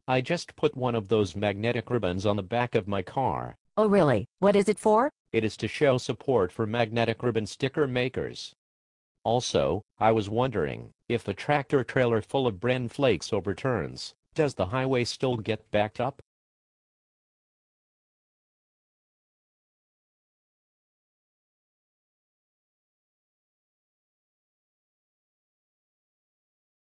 I just put one of those magnetic ribbons on the back of my car. Oh really? What is it for? It is to show support for magnetic ribbon sticker makers. Also, I was wondering, if the tractor trailer full of bran flakes overturns, does the highway still get backed up?